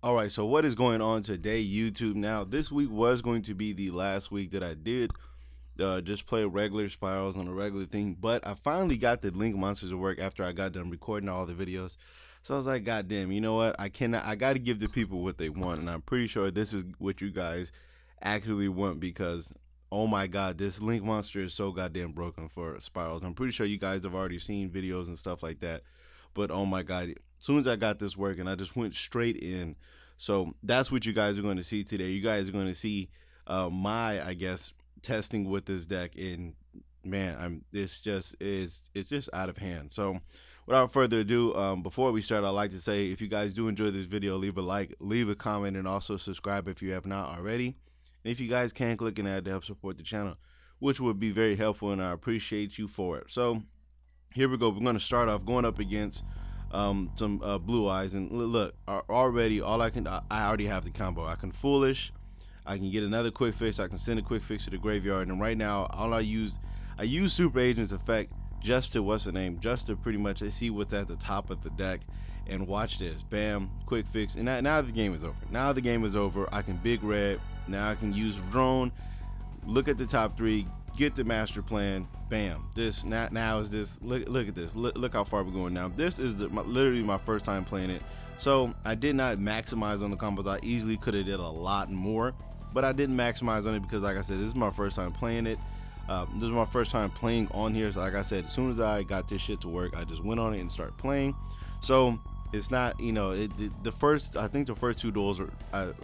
All right, so what is going on today, YouTube? Now, this week was going to be the last week that I did just play regular Spirals on a regular thing, but I finally got the Link Monsters to work after I got done recording all the videos. So I was like, God damn, you know what? I got to give the people what they want, and I'm pretty sure this is what you guys actually want because, oh my God, this Link Monster is so goddamn broken for Spirals. I'm pretty sure you guys have already seen videos and stuff like that, but oh my God, as soon as I got this working, I just went straight in. So that's what you guys are going to see today. You guys are going to see my, I guess, testing with this deck, and man, it's just out of hand. So without further ado, before we start, I'd like to say, if you guys do enjoy this video, leave a like, leave a comment, and also subscribe if you have not already. And if you guys can, click an ad to help support the channel, which would be very helpful, and I appreciate you for it. So here we go. We're going to start off going up against some Blue Eyes, and look, already I already have the combo. I can Foolish, I can get another Quick Fix, I can send a Quick Fix to the graveyard, and right now all I use Super Agent's effect just to just to pretty much see what's at the top of the deck. And watch this, bam, Quick Fix, and now the game is over. Now the game is over. I can Big Red. Now I can use Drone, look at the top three, get the master plan, bam. This now is this, look at this, look how far we're going now. This is literally my first time playing it, so I did not maximize on the combos. I easily could have did a lot more, but I didn't maximize on it because, like I said, this is my first time playing it. This is my first time playing on here, so like I said, as soon as I got this shit to work, I just went on it and started playing. So it's not, you know, I think the first two duels are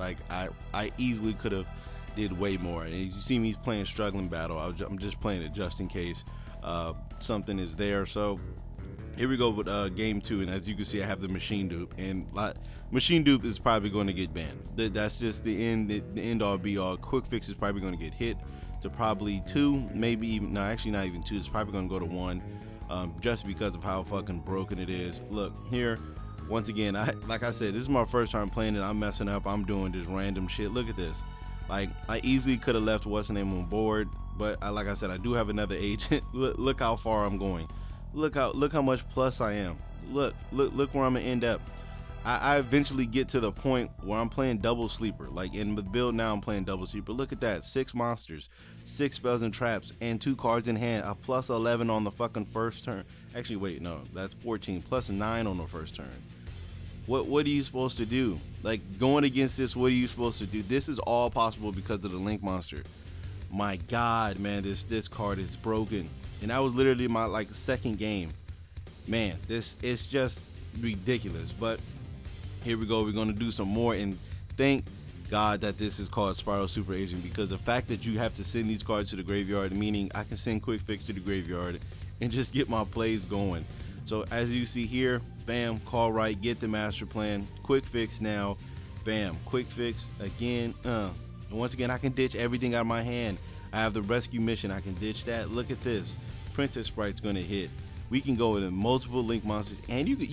I easily could have did way more. And as you see me playing Struggling Battle, I'm just playing it just in case something is there. So here we go with game 2, and as you can see, I have the Machine Dupe, and Machine Dupe is probably going to get banned. That's just the end all be all. Quick Fix is probably going to get hit to probably 2, maybe even, no, actually not even 2. It's probably going to go to 1, just because of how fucking broken it is. Look here, once again, like I said, this is my first time playing it. I'm messing up, I'm doing just random shit. Look at this. Like, I easily could have left what's the name on board, but like I said, I do have another agent. Look how far I'm going. Look how much plus I am. Look where I'm gonna end up. I eventually get to the point where I'm playing double sleeper. Like in the build now, I'm playing double sleeper. Look at that, 6 monsters, 6 spells and traps, and 2 cards in hand. A plus 11 on the fucking first turn. Actually, wait, no, that's 14 plus 9 on the first turn. What are you supposed to do? Like, going against this, what are you supposed to do? This is all possible because of the Link Monster. My God, man, this card is broken. And that was literally my second game. Man, it's just ridiculous. But here we go. We're gonna do some more, and thank God that this is called Spiral Super Agent, because the fact that you have to send these cards to the graveyard, meaning I can send Quick Fix to the graveyard and just get my plays going. So as you see here, bam, call right, get the master plan, Quick Fix now, bam, Quick Fix again, and once again I can ditch everything out of my hand. I have the rescue mission, I can ditch that. Look at this, Princess Sprite's gonna hit. We can go into multiple Link Monsters, and you can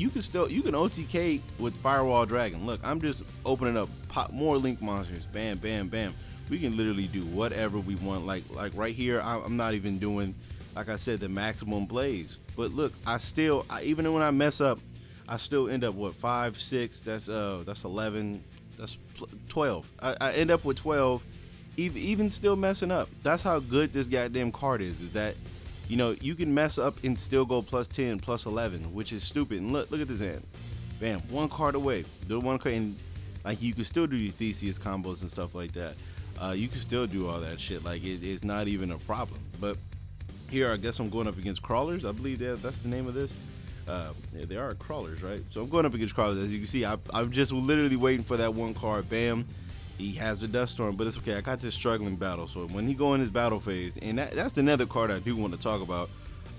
OTK with Firewall Dragon. Look, I'm just opening up more Link Monsters, bam, bam, bam. We can literally do whatever we want. Like right here, I'm not even doing, like I said, the maximum plays. But look, even when I mess up, I still end up with 5, 6. That's 11. That's 12. I end up with 12, even still messing up. That's how good this goddamn card is. Is that, you know, you can mess up and still go plus 10, plus 11, which is stupid. And look at this hand. Bam, 1 card away. Do 1 card, and like you can still do your Theseus combos and stuff like that. You can still do all that shit. Like it's not even a problem. But here, I guess I'm going up against Crawlers. I believe that's the name of this. Yeah, they are Crawlers, right? So I'm going up against Crawlers. As you can see, I'm just literally waiting for that 1 card. Bam, he has a Dust Storm, but it's okay. I got this Struggling Battle. So when he go in his battle phase, and that's another card I do want to talk about.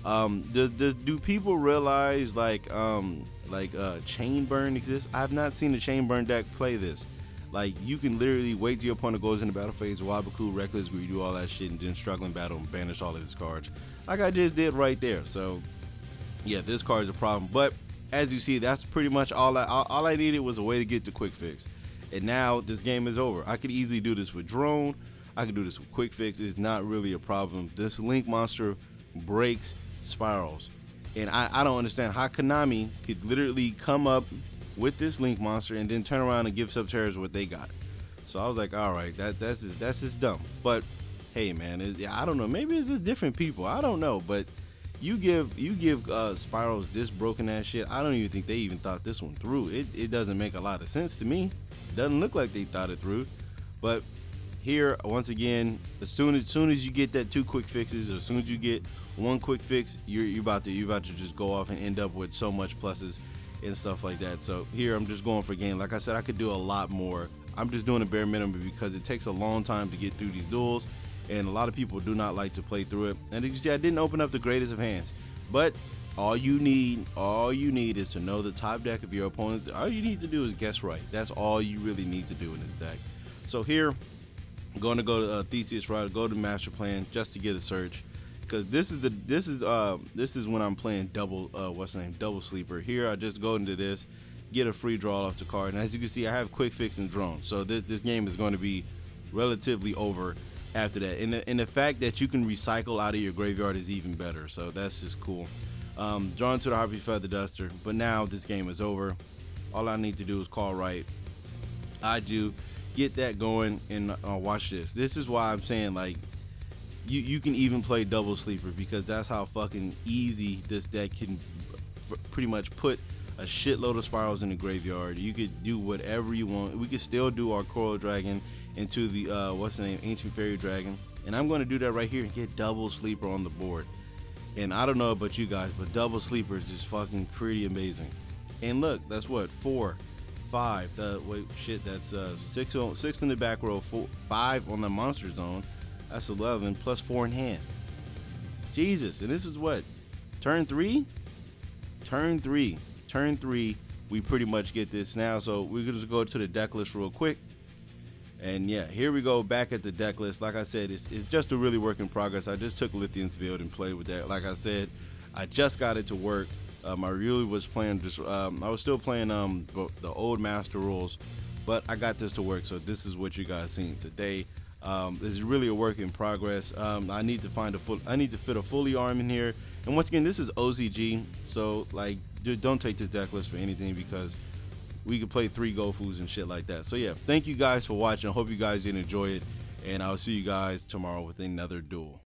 Do people realize Chain Burn exists? I've not seen a Chain Burn deck play this. Like, you can literally wait till your opponent goes into battle phase, Waboku, Reckless Greed, do all that shit, and then Struggling Battle and banish all of his cards, like I just did right there. So yeah, this card is a problem. But as you see, that's pretty much all I needed was a way to get to Quick Fix. And now this game is over. I could easily do this with Drone. I could do this with Quick Fix. It's not really a problem. This Link Monster breaks Spirals. And I don't understand how Konami could literally come up with this Link monster and then turn around and give Subterra's what they got. So I was like, all right, that's just dumb. But hey, man, I don't know. Maybe it's just different people. I don't know. But you give Spirals this broken ass shit. I don't even think they even thought this one through. It doesn't make a lot of sense to me. It doesn't look like they thought it through. But here, once again, as soon as you get that 2 quick fixes, or as soon as you get 1 quick fix, you're about to just go off and end up with so much pluses and stuff like that. So here I'm just going for game. Like I said, I could do a lot more. I'm just doing a bare minimum because it takes a long time to get through these duels, and a lot of people do not like to play through it. And you see, I didn't open up the greatest of hands, but all you need is to know the top deck of your opponent. All you need to do is guess right. That's all you really need to do in this deck. So here I'm going to go to Theseus Route, go to Master Plan just to get a search, because this is when I'm playing double double sleeper. Here I just go into this, get a free draw off the card, and as you can see, I have quick fix and drone. So this game is going to be relatively over after that, and the fact that you can recycle out of your graveyard is even better. So that's just cool. Drawn to the Harpy Feather Duster, but now this game is over. All I need to do is call right. I do. Get that going, and watch this. This is why I'm saying, like, you can even play double sleeper, because that's how fucking easy this deck can pretty much put a shitload of Spirals in the graveyard. You could do whatever you want. We could still do our Coral Dragon into the Ancient Fairy Dragon, and I'm going to do that right here and get double sleeper on the board. And I don't know about you guys, but double sleeper is just fucking pretty amazing. And look, that's what, 4, 5. That's 6 in the back row, 5 on the monster zone. That's 11 plus 4 in hand. Jesus, and this is what, turn 3? Turn 3. We pretty much get this now. So we're gonna just go to the deck list real quick. And yeah, here we go back at the deck list. Like I said, it's just a really work in progress. I just took Lithium's build and played with that. Like I said, I just got it to work. I really was playing I was still playing the old master rules, but I got this to work. So this is what you guys seen today. This is really a work in progress. I need to fit a fully arm in here. And once again, this is OCG, so like, don't take this deck list for anything, because we could play 3 Gofus and shit like that. So yeah, thank you guys for watching. I hope you guys did enjoy it, and I'll see you guys tomorrow with another duel.